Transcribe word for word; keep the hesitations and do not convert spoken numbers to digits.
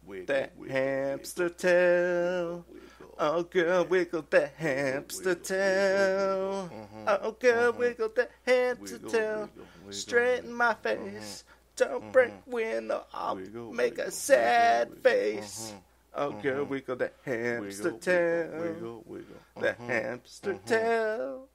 that hamster tail. Oh, girl, wiggle that hamster tail. Oh, girl, wiggle that hamster tail. Straighten my face. Don't break window. I'll make a sad face. Oh, girl, wiggle that hamster tail. The hamster tail.